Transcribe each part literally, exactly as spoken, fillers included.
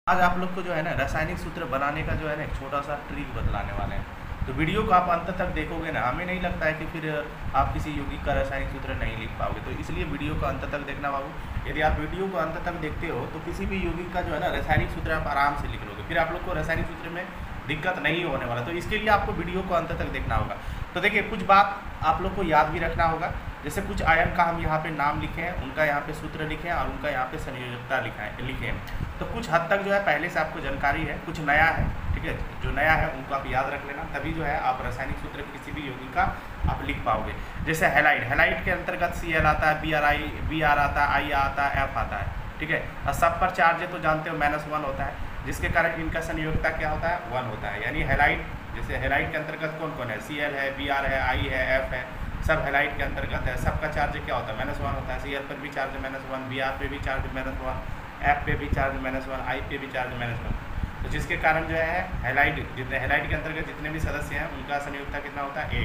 आज आप लोग को जो है ना रासायनिक सूत्र बनाने का जो है ना एक छोटा सा ट्रिक बतलाने वाले हैं। तो वीडियो को आप अंत तक देखोगे ना, हमें नहीं लगता है कि फिर आप किसी यौगिक का रासायनिक सूत्र नहीं लिख पाओगे। तो इसलिए वीडियो को अंत तक देखना बाबू। यदि आप वीडियो को अंत तक देखते हो तो किसी भी यौगिक का जो है ना रासायनिक सूत्र आप आराम से लिख लोगे, फिर आप लोग को रासायनिक सूत्र में दिक्कत नहीं होने वाला। तो इसके लिए आपको वीडियो को अंत तक देखना होगा। तो देखिए, कुछ बात आप लोग को याद भी रखना होगा। जैसे कुछ आयन का हम यहाँ पे नाम लिखे हैं, उनका यहाँ पे सूत्र लिखे हैं और उनका यहाँ पे संयोजकता लिखा है लिखे हैं। तो कुछ हद तक जो है पहले से आपको जानकारी है, कुछ नया है, ठीक है। जो नया है उनको आप याद रख लेना, तभी जो है आप रासायनिक सूत्र किसी भी यौगिक का आप लिख पाओगे। जैसे हैलाइड, हैलाइड के अंतर्गत सी एल आता है, B R I B R आता है, आई आता है, एफ आता है, ठीक है। और सब पर चार्ज है तो जानते हो माइनस वन होता है, जिसके कारण इनका संयोजकता क्या होता है, वन होता है। यानी हैलाइड, जैसे हैलाइड के अंतर्गत कौन कौन है, सी एल है, बी आर है, आई है, एफ है, सब हैलाइड के अंतर्गत है। सबका चार्ज क्या होता है, माइनस वन होता है। सी एल पर भी charge minus one, B R पे भी चार्ज माइनस वन, एफ पे भी चार्ज माइनस वन, आई पे भी चार्ज माइनस वन। तो जिसके कारण जो है हैलाइड, जितने हैलाइड के अंतर्गत जितने भी सदस्य हैं उनका संयोजकता कितना होता है,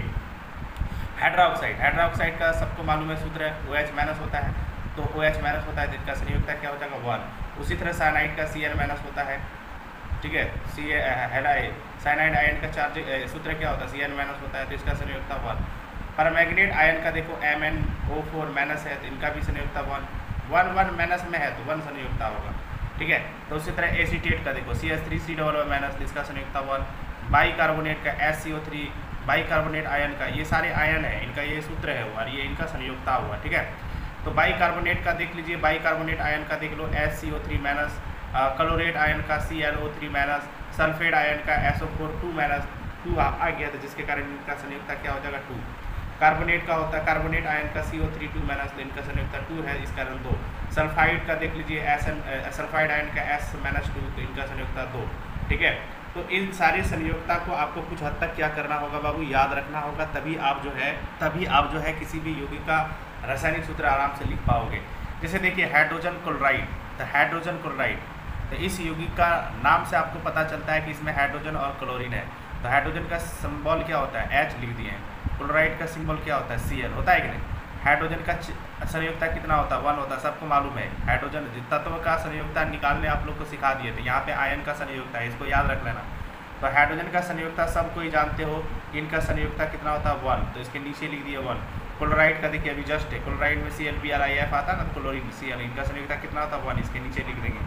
एक। हाइड्रोक्साइड, हाइड्रोक्साइड का सबको मालूम है सूत्र है, ओ एच माइनस होता है। तो ओ एच माइनस होता है, जिसका संयोजकता क्या हो जाएगा, वन। उसी तरह साइनाइड का सी एल माइनस होता है, ठीक है। सी हैलाइड साइनाइड आयन का चार्ज सूत्र क्या होता है, सी एन माइनस होता है, तो इसका संयोजकता वन। परमैंगनेट आयन का देखो M N O four minus है, तो इनका भी संयोजकता वन। वन वन माइनस में है तो वन संयोजकता होगा, ठीक है। तो उसी तरह एसीटेट का देखो C S three C double minus, इसका संयोजकता वन। बाई कार्बोनेट का S C O three, bicarbonate ion का, ये सारे आयन है, इनका ये सूत्र है और ये इनका संयोजकता हुआ, ठीक है। तो बाई कार्बोनेट का देख लीजिए, बाई कार्बोनेट आयन का देख लो S C O three minus, chlorate ion का C L O three minus, sulphate ion का S O four two minus, two आ गया था, जिसके कारण इनका संयोजकता क्या हो जाएगा, टू। कार्बोनेट का होता है, कार्बोनेट आयन का C O three two minus, तो इनका संयोजकता टू है, इस कारण दो। सल्फाइड का देख लीजिए एस एन सल्फाइड आयन का एस माइनस टू, तो इनका संयोजकता दो, ठीक है। तो इन सारी संयोजकता को आपको कुछ हद तक क्या करना होगा बाबू, याद रखना होगा, तभी आप जो है तभी आप जो है किसी भी यौगिक का रासायनिक सूत्र आराम से लिख पाओगे। जैसे देखिए हाइड्रोजन क्लोराइड, तो हाइड्रोजन क्लोराइड, तो इस यौगिक का नाम से आपको पता चलता है कि इसमें हाइड्रोजन और क्लोरीन है। तो हाइड्रोजन का सिंबल क्या होता है, एच लिख दिए हैं। क्लोराइड का सिंबल क्या होता है, सी एल होता है कि नहीं। हाइड्रोजन का संयोजकता कितना होता है, वन होता है, सबको मालूम है। हाइड्रोजन तत्व का संयोजकता निकालने आप लोग को सिखा दिए थे, यहाँ पे आयन का संयोजकता है, इसको याद रख लेना। तो हाइड्रोजन का संयोजकता सब कोई जानते हो, इनका संयोजकता कितना होता है, वन, तो इसके नीचे लिख दिए वन। क्लोराइड का देखिए अभी जस्ट है, क्लोराइड में C L B R I F आता है ना, क्लोरीन सी एल, इनका संयोजकता कितना होता है, वन, इसके नीचे लिख देंगे।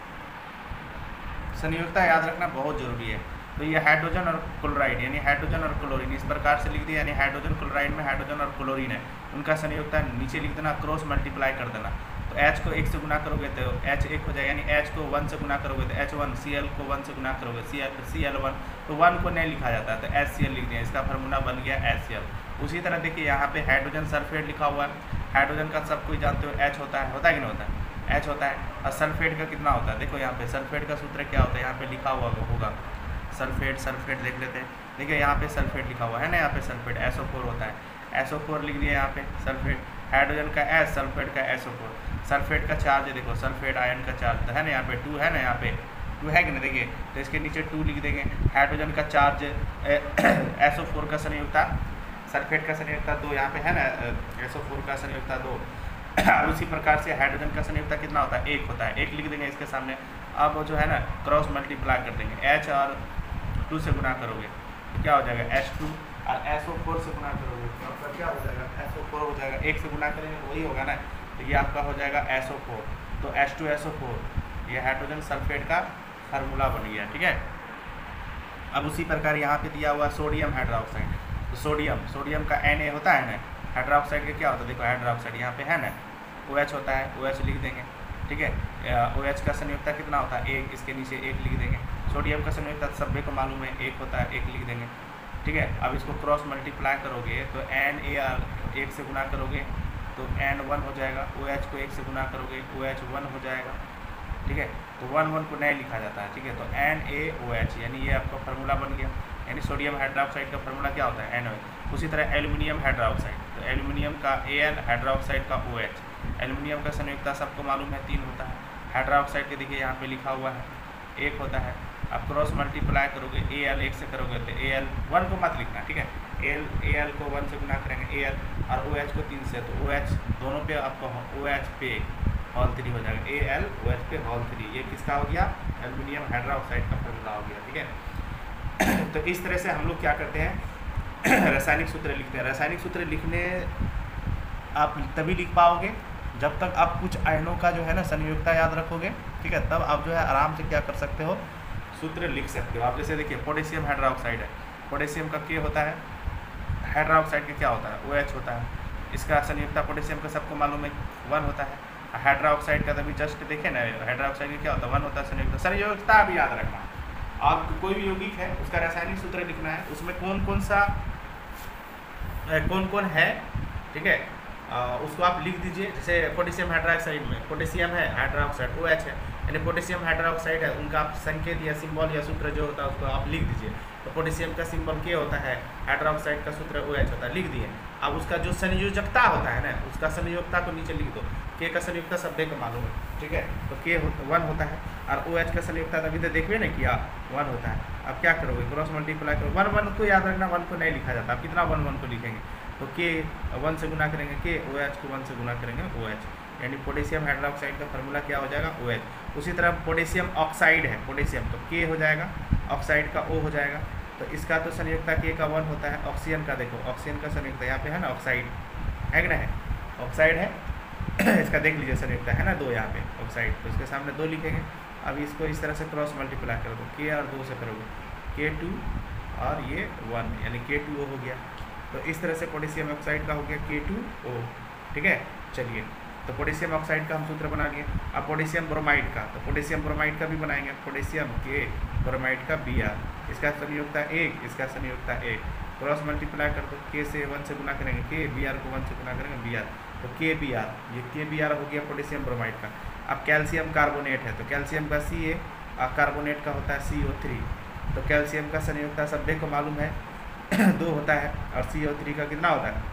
संयोजकता याद रखना बहुत जरूरी है। तो ये हाइड्रोजन और क्लोराइड, यानी हाइड्रोजन और क्लोरीन इस प्रकार से लिख दिया, यानी हाइड्रोजन क्लोराइड में हाइड्रोजन और क्लोरीन है, उनका संयोजकता नीचे लिख देना, क्रॉस मल्टीप्लाई कर देना। तो H को एक से गुना करोगे तो H एक हो जाएगा, यानी H को वन से गुना करोगे तो एच वन, Cl को वन से गुना करोगे C L C L one, तो वन को नहीं लिखा जाता है तो एच सी एल लिख दिया, इसका फार्मूला बन गया एच सी एल। उसी तरह देखिए यहाँ पे हाइड्रोजन सल्फेट लिखा हुआ है, हाइड्रोजन का सब कोई जानते हो H होता है, होता है कि नहीं होता है, H होता है। और सल्फेट का कितना होता है, देखो यहाँ पे सल्फेट का सूत्र क्या होता है, यहाँ पे लिखा हुआ होगा सल्फेट, सल्फेट देख लेते हैं। देखिए यहाँ पे सल्फेट लिखा हुआ है ना, यहाँ पे सल्फेट एस ओ फोर होता है, एस ओ फोर लिख दिया यहाँ पे सल्फेट। हाइड्रोजन का एस, सल्फेट का एस ओ फोर। सल्फेट का चार्ज देखो, सल्फेट आयन का चार्ज तो है ना, यहाँ पे टू है ना, यहाँ पे टू है कि नहीं, देखिए तो इसके नीचे टू लिख देंगे। हाइड्रोजन का चार्ज एस ओ फोर का संयोजकता, सल्फेट का संयोजकता दो, यहाँ पे है ना एस ओ फोर का संयोजकता दो। उसी प्रकार से हाइड्रोजन का संयोजकता कितना होता है, एक होता है, एक लिख देंगे इसके सामने। अब जो है ना क्रॉस मल्टीप्लाई कर देंगे, एच और टू से गुना करोगे क्या हो जाएगा, एच टू, और एस ओ फोर से गुना करोगे तो आपका क्या हो जाएगा, एस ओ फोर हो जाएगा। एक से गुना करेंगे वही होगा ना, तो ये आपका हो जाएगा एस ओ फोर, तो H two S O four, ये हाइड्रोजन सल्फेट का फार्मूला बन गया, ठीक है। अब उसी प्रकार यहाँ पे दिया हुआ सोडियम हाइड्रोक्साइड, तो सोडियम सोडियम का एन ए होता है ना, हाइड्रोक्साइड का क्या होता है, देखो हाइड्रोक्साइड यहाँ पे है ना, ओ एच होता है, ओ एच लिख देंगे, ठीक है। ओ एच का संयोजकता कितना होता है, एक, इसके नीचे एक लिख देंगे। सोडियम का संयोजकता सभी को मालूम है, एक होता है, एक लिख देंगे, ठीक है। अब इसको क्रॉस मल्टीप्लाई करोगे तो एन ए आर एक से गुना करोगे तो एन वन हो जाएगा, ओ एच को एक से गुना करोगे ओ एच वन हो जाएगा, ठीक है। तो वन वन को नहीं लिखा जाता है, ठीक है। तो एन ए ओ एच, यानी ये आपका फार्मूला बन गया, यानी सोडियम हाइड्रोक्साइड का फार्मूला क्या होता है, एन ओ एच। उसी तरह एल्यूमिनियम हाइड्रोक्साइड, तो एल्यूमिनियम का ए एल, हाइड्रोक्साइड का ओ एच। एल्यूमिनियम का संयोजकता सबको मालूम है, तीन होता है। हाइड्रोक्साइड के देखिए यहाँ पे लिखा हुआ है, एक होता है। आप क्रॉस मल्टीप्लाई करोगे, ए एल एक से करोगे तो ए एल वन को मत लिखना, ठीक है। एल ए एल को वन से गुना करेंगे ए एल, और ओ एच को तीन से, तो ओ एच दोनों पे आपको ओ एच पे हॉल थ्री हो जाएगा, ए एल ओ एच पे हॉल थ्री, ये किसका हो गया, एल्यूमिनियम हाइड्रोक्साइड का फॉर्मूला हो गया, ठीक है। तो इस तरह से हम लोग क्या करते हैं, रासायनिक सूत्र लिखते हैं। रासायनिक सूत्र लिखने आप तभी लिख पाओगे जब तक आप कुछ आयनों का जो है ना संयोजकता याद रखोगे, ठीक है, तब आप जो है आराम से क्या कर सकते हो, सूत्र लिख सकते हो आप। जैसे देखिए पोटेशियम हाइड्रोक्साइड है, पोटेशियम का के होता है, हाइड्रोक्साइड का क्या होता है, ओ एच होता है। इसका संयोजकता पोटेशियम का सबको मालूम है वन होता है। हाइड्रोक्साइड का तभी जस्ट देखे ना, हाइड्रोक्साइड का क्या होता है, वन होता है संयोजकता। संयोजकता भी याद रखना, आप कोई भी यौगिक है उसका रासायनिक सूत्र लिखना है, उसमें कौन कौन सा कौन कौन है, ठीक है, आ, उसको आप लिख दीजिए। जैसे पोटेशियम हाइड्रोक्साइड में पोटेशियम है, हाइड्रोक्साइड ओ एच है, यानी पोटेशियम हाइड्रोक्साइड है, उनका आप संकेत या सिंबल या सूत्र जो होता है उसको आप लिख दीजिए। तो पोटेशियम का सिंबल के होता है, हाइड्रोक्साइड का सूत्र ओ एच होता है, लिख दिए। अब उसका जो संयोजकता होता है ना, उसका संयोजकता को नीचे लिख दो। के का संयोजकता सभी को मालूम है, ठीक है, तो के वन होता है, और ओ एच का संयोजकता अभी तो देखिए ना किया वन होता है। अब क्या करोगे, क्रॉस मल्टीप्लाई करो, वन वन को याद रखना, वन को नहीं लिखा जाता। आप कितना वन वन को लिखेंगे, तो के वन से गुना करेंगे, के ओ एच को वन से गुना करेंगे ओ एच, यानी पोटेशियम हाइड्रोक्साइड का फार्मूला क्या हो जाएगा, ओ एच। उसी तरह पोटेशियम ऑक्साइड है, पोटेशियम तो के हो जाएगा, ऑक्साइड का ओ हो जाएगा। तो इसका तो संयोजकता के का वन होता है। ऑक्सीजन का देखो, ऑक्सीजन का संयोजकता यहाँ पे है ना, ऑक्साइड है कि ना, है ऑक्साइड है इसका देख लीजिए संयोजकता है ना दो यहाँ पे ऑक्साइड, तो इसके सामने दो लिखेंगे। अब इसको इस तरह से क्रॉस मल्टीप्लाई कर दो, के और दो से करोगे, के टू और ये वन, यानी के टू ओ हो गया। तो इस तरह से पोटेशियम ऑक्साइड का हो गया के टू ओ, ठीक है। चलिए, तो पोटेशियम ऑक्साइड का हम सूत्र बना लिए। अब पोटेशियम ब्रोमाइड का, तो पोटेशियम ब्रोमाइड का भी बनाएंगे, पोटेशियम के ब्रोमाइड का बी आर, इसका संयोजकता एक, इसका संयोजकता एक, क्रॉस मल्टीप्लाई कर दो, के से वन से गुना करेंगे, के बी आर को वन से गुना करेंगे बी आर, तो के बी आर, ये के बी आर हो गया पोटेशियम ब्रोमाइड का। अब कैल्शियम कार्बोनेट है, तो कैल्शियम का सी ए और कार्बोनेट का होता है सी ओ थ्री। तो कैल्शियम का संयोजकता सभी को मालूम है दो होता है, और सी ओ थ्री का कितना होता है,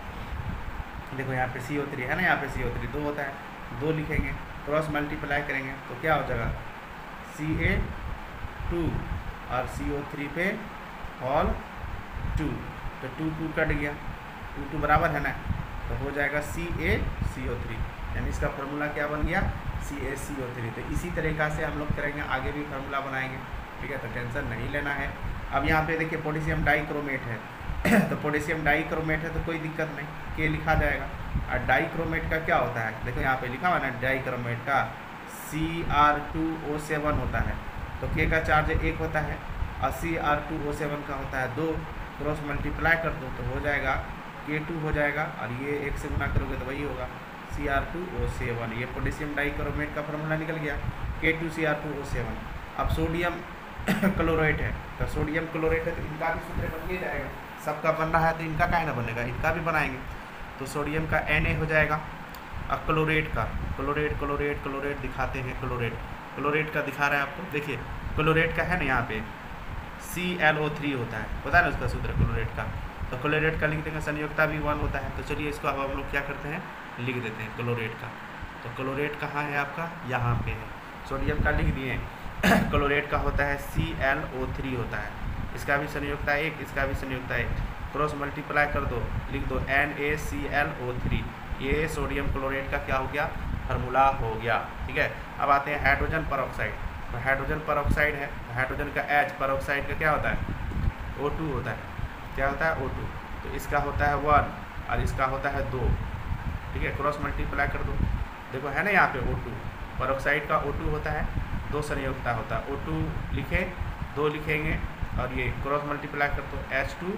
देखो यहाँ पे सी ओ थ्री है ना, यहाँ पे सी ओ थ्री दो होता है, दो लिखेंगे, क्रॉस मल्टीप्लाई करेंगे तो क्या हो जाएगा, सी ए टू और सी ओ थ्री पे ऑल टू, तो टू टू कट गया, टू टू बराबर है ना, तो हो जाएगा सी ए सी ओ थ्री, यानी इसका फार्मूला क्या बन गया, सी ए सी ओ थ्री। तो इसी तरीक़ा से हम लोग करेंगे, आगे भी फार्मूला बनाएंगे, ठीक है, तो टेंशन नहीं लेना है। अब यहाँ पे देखिए पोटेशियम डाइक्रोमेट है तो पोटेशियम डाइक्रोमेट है तो कोई दिक्कत नहीं, के लिखा जाएगा। और डाइक्रोमेट का क्या होता है, देखो यहाँ पे लिखा हुआ ना, डाइक्रोमेट का C R two O seven होता है, तो के का चार्ज एक होता है और C R two O seven का होता है दो, क्रॉस मल्टीप्लाई कर दो तो हो जाएगा के टू हो जाएगा, और ये एक से गुना करोगे तो वही होगा C R two O seven. ये पोटेशियम डाइक्रोमेट का फार्मूला निकल गया, K two C R two O seven. अब सोडियम क्लोराइड है, तो सोडियम क्लोराइड है तो इनका भी सूत्र बन ही जाएगा, सबका बन रहा है तो इनका काहे ना बनेगा, इनका भी बनाएंगे। तो सोडियम का एन ए हो जाएगा, और क्लोरेट का, क्लोरेट क्लोरेट क्लोरेट दिखाते हैं, क्लोरेट क्लोरेट का दिखा रहा है आपको, देखिए क्लोरेट का है ना यहाँ पे सी एल ओ थ्री होता है, पता है ना उसका सूत्र क्लोरेट का, तो क्लोरेट का लिख देंगे, संयोजकता भी वन होता है। तो चलिए इसको अब हम लोग क्या करते हैं, लिख देते हैं क्लोरेट का। तो क्लोरेट कहाँ है आपका, यहाँ पे है। सोडियम का लिख दिए, क्लोरेट का होता है सी एल ओ थ्री होता है, इसका भी संयोजकता एक, इसका भी संयोजकता एक, क्रॉस मल्टीप्लाई कर दो, लिख दो N A C L O three, ये सोडियम क्लोरेट का क्या हो गया, फार्मूला हो गया, ठीक है। अब आते हैं हाइड्रोजन परऑक्साइड, तो हाइड्रोजन परऑक्साइड है, हाइड्रोजन का एच, परऑक्साइड का क्या होता है, ओ टू होता है, क्या होता है, ओ टू, तो इसका होता है वन और इसका होता है दो, ठीक है, क्रॉस मल्टीप्लाई कर दो, देखो है ना यहाँ पे ओ टू, परऑक्साइड का ओ टू होता है, दो संयोजकता होता है, ओ टू लिखे, दो लिखेंगे, और ये क्रॉस मल्टीप्लाई कर दो, एच टू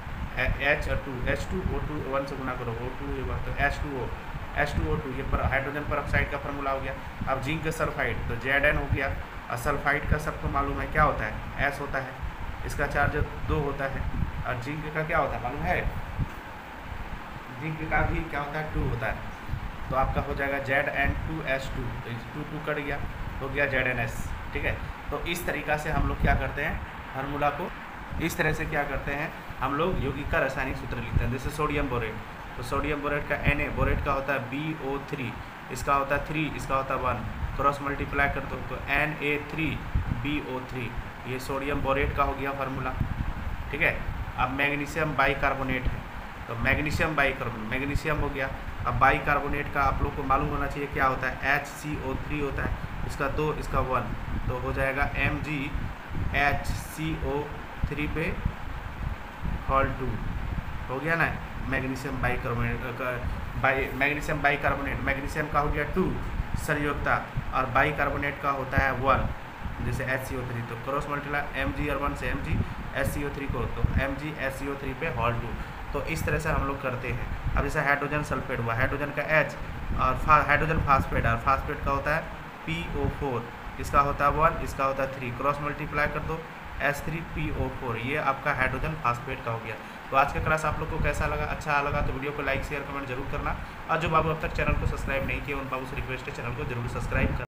एच और two, H two O two, one से गुना करो, ओ टू ये बात, तो H two O, H two O two, ये पर हाइड्रोजन परऑक्साइड का फार्मूला हो गया। अब जिंक सल्फाइड, तो जेड एन हो गया, और सल्फाइड का सबको मालूम है क्या होता है, एस होता है, इसका चार्ज दो होता है, और जिंक का क्या होता है मालूम है, जिंक का भी क्या होता है, टू होता है, तो आपका हो जाएगा Z N two S two, तो टू टू कट गया, हो गया जेड एन एस, ठीक है। तो इस तरीक़ा से हम लोग क्या करते हैं, फार्मूला को इस तरह से क्या करते हैं हम लोग यौगिक का रासायनिक सूत्र लिखते हैं। जैसे सोडियम बोरेट, तो सोडियम बोरेट का एन ए, बोरेट का होता है बी ओ थ्री, इसका होता है थ्री, इसका होता है वन, क्रॉस मल्टीप्लाई कर दो तो N A three B O three, ये सोडियम बोरेट का हो गया फार्मूला, ठीक है। अब मैग्नीशियम बाइकार्बोनेट है, तो मैग्नीशियम बाइकार्बोनेट, मैग्नीशियम हो गया। अब बाइकार्बोनेट का आप लोग को मालूम होना चाहिए क्या होता है, एच सी ओ थ्री होता है, इसका दो, इसका वन, तो हो जाएगा M G H C O three पे हॉल टू, हो गया ना। Magnesium bicarbonate, bi magnesium bicarbonate, magnesium का हो गया टू संयोजकता और बाइकार्बोनेट का होता है वन, जैसे एच सी ओ थ्री, तो क्रॉस मल्टीप्लाई एम जी और वन से M G H C O three को, तो M G H C O three पे हॉल टू। तो इस तरह से हम लोग करते हैं। अब जैसे हाइड्रोजन सल्फेट हुआ, हाइड्रोजन का H और हाइड्रोजन फास्फेट, और फास्फेट का होता है पी ओ फोर, इसका होता है वन, इसका होता है थ्री, क्रॉस मल्टीप्लाई कर दो H three P O four, ये आपका हाइड्रोजन फास्फेट का हो गया। तो आज का क्लास आप लोग को कैसा लगा? अच्छा लगा तो वीडियो को लाइक शेयर कमेंट जरूर करना, और जो बाबू अब तक चैनल को सब्सक्राइब नहीं किए उन बाबू से रिक्वेस्ट है चैनल को जरूर सब्सक्राइब कर